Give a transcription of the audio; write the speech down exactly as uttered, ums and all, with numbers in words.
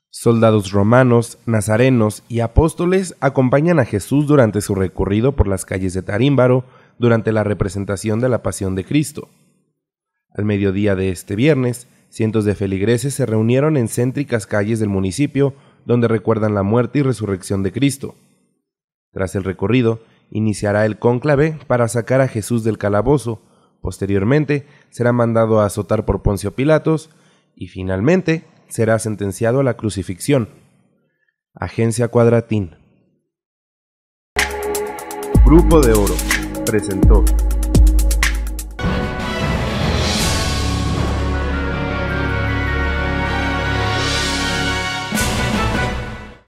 Soldados romanos, nazarenos y apóstoles acompañan a Jesús durante su recorrido por las calles de Tarímbaro durante la representación de la Pasión de Cristo. Al mediodía de este viernes, cientos de feligreses se reunieron en céntricas calles del municipio donde recuerdan la muerte y resurrección de Cristo. Tras el recorrido, iniciará el cónclave para sacar a Jesús del calabozo. Posteriormente, será mandado a azotar por Poncio Pilatos y, finalmente, será sentenciado a la crucifixión. Agencia Cuadratín. Grupo de Oro presentó